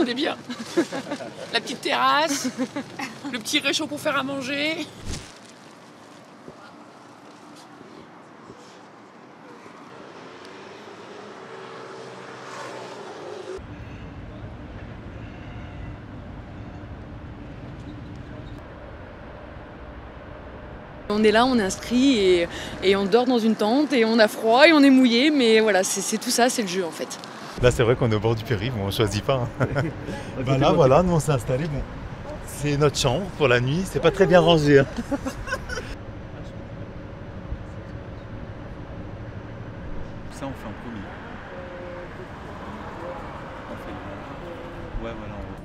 on est bien. La petite terrasse, le petit réchaud pour faire à manger. On est là, on est inscrit et on dort dans une tente et on a froid et on est mouillé, mais voilà, c'est tout ça, c'est le jeu en fait. Là c'est vrai qu'on est au bord du périph', on ne choisit pas. Bah là voilà, nous on s'est installés, bon, c'est notre chambre pour la nuit, c'est pas très bien rangé. Hein. Ça on fait en premier. On fait. Ouais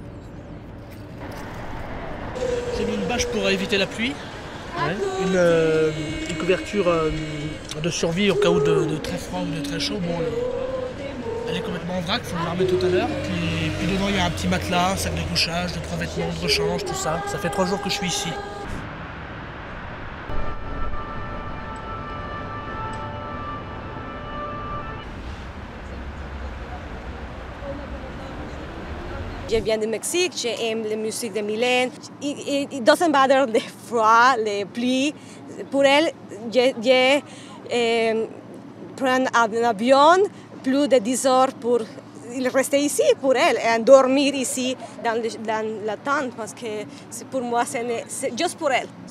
voilà. J'ai mis une bâche pour éviter la pluie. Ouais. Une couverture de survie au cas où de très froid ou de très chaud. Bon, elle est complètement en vrac, il faut la remettre tout à l'heure. Puis dedans il y a un petit matelas, un sac de couchage, 2-3 vêtements de rechange, tout ça. Ça fait 3 jours que je suis ici. Je viens du Mexique, j'aime la musique de Mylène. It doesn't matter le froid, les pluies. Pour elle, je prends un avion plus de 10 heures pour rester ici pour elle et dormir ici dans la tente parce que pour moi, c'est juste pour elle.